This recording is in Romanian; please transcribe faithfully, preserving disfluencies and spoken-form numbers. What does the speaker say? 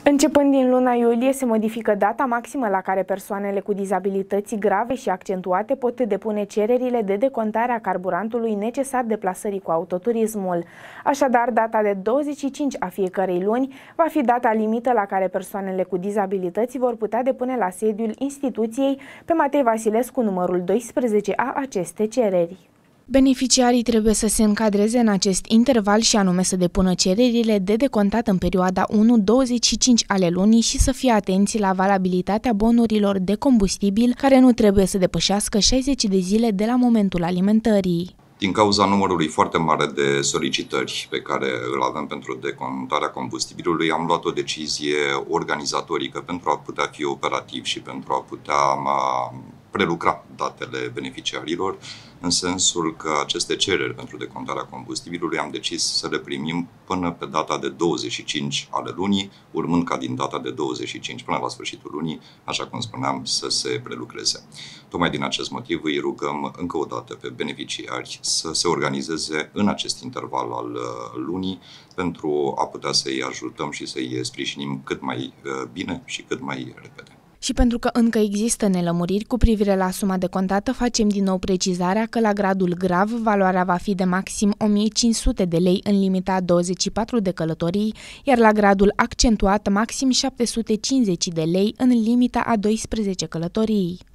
Începând din luna iulie, se modifică data maximă la care persoanele cu dizabilități grave și accentuate pot depune cererile de decontare a carburantului necesar deplasării cu autoturismul. Așadar, data de douăzeci și cinci a fiecărei luni va fi data limită la care persoanele cu dizabilități vor putea depune la sediul instituției pe Matei Vasilescu numărul doisprezece a aceste cereri. Beneficiarii trebuie să se încadreze în acest interval și anume să depună cererile de decontat în perioada unu douăzeci și cinci ale lunii și să fie atenți la valabilitatea bonurilor de combustibil care nu trebuie să depășească șaizeci de zile de la momentul alimentării. Din cauza numărului foarte mare de solicitări pe care îl avem pentru decontarea combustibilului, am luat o decizie organizatorică pentru a putea fi operativ și pentru a putea prelucra datele beneficiarilor, în sensul că aceste cereri pentru decontarea combustibilului am decis să le primim până pe data de douăzeci și cinci ale lunii, urmând ca din data de douăzeci și cinci până la sfârșitul lunii, așa cum spuneam, să se prelucreze. Tocmai din acest motiv îi rugăm încă o dată pe beneficiari să se organizeze în acest interval al lunii pentru a putea să-i ajutăm și să-i sprijinim cât mai bine și cât mai repede. Și pentru că încă există nelămuriri cu privire la suma decontată, facem din nou precizarea că la gradul grav valoarea va fi de maxim o mie cinci sute de lei în limita a douăzeci și patru de călătorii, iar la gradul accentuat maxim șapte sute cincizeci de lei în limita a doisprezece călătorii.